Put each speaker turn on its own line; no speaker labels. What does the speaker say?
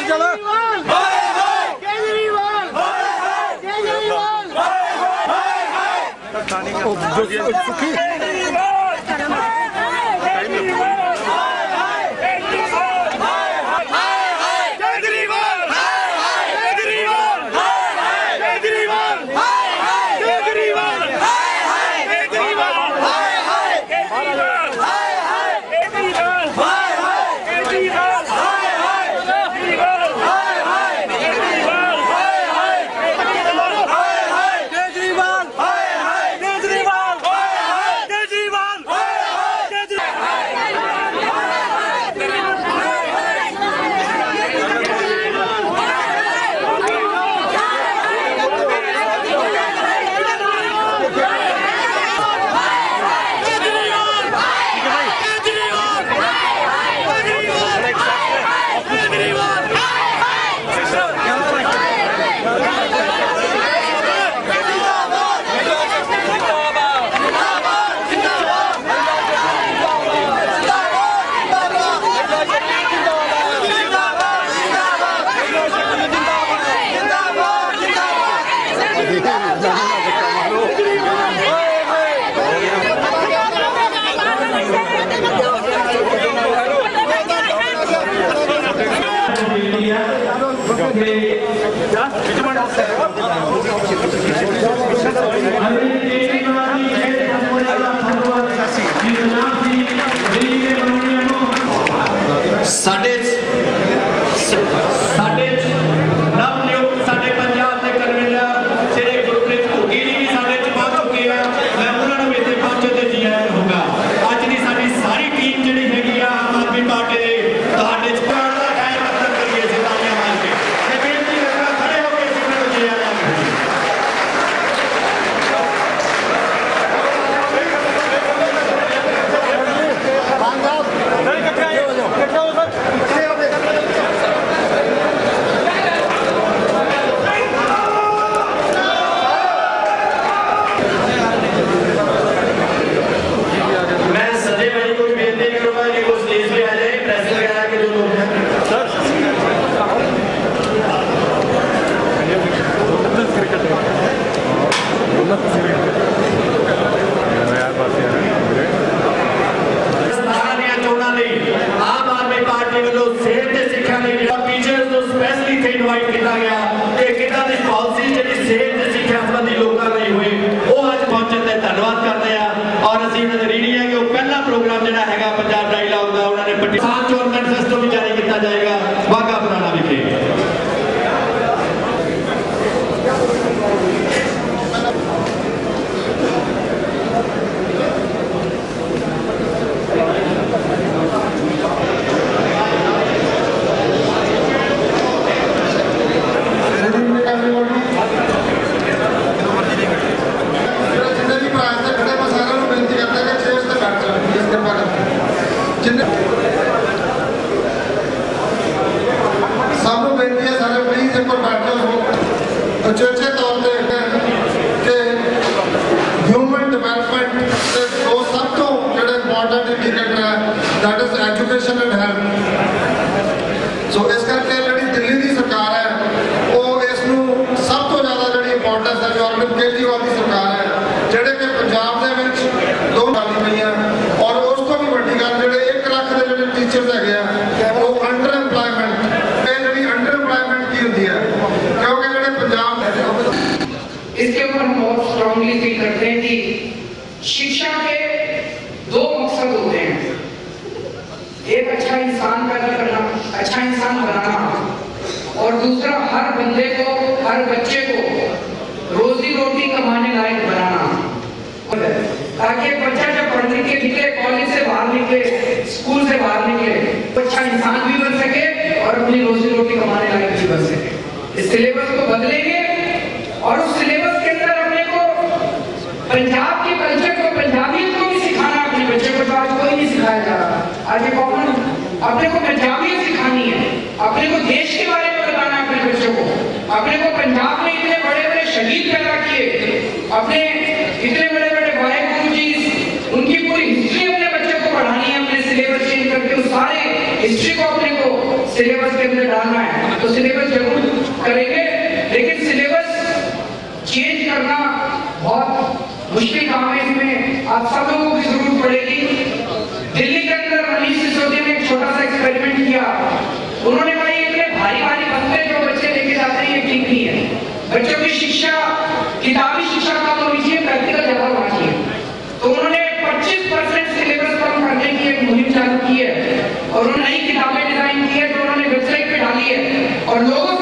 History को अपने को सिलेबस के अंदर डालना है तो सिलेबस जरूर करेंगे, लेकिन सिलेबस चेंज करना बहुत मुश्किल काम है। इसमें आप सब लोगों की जरूरत पड़ेगी। दिल्ली के अंदर मनीष सिसोदिया ने एक छोटा सा एक्सपेरिमेंट किया। उन्होंने कहा इतने भारी भारी बस्ते जो बच्चे लेके जाते हैं ये ठीक नहीं है। बच्चों की शिक्षा, किताबी शिक्षा कम होनी चाहिए, प्रैक्टिकल ज्यादा होना चाहिए। तो उन्होंने 25% सिलेबस कम करने की एक मुहिम चालू की है और उन्होंने नई किताबें डिजाइन की है जो उन्होंने वेबसाइट पे डाली है और लोगों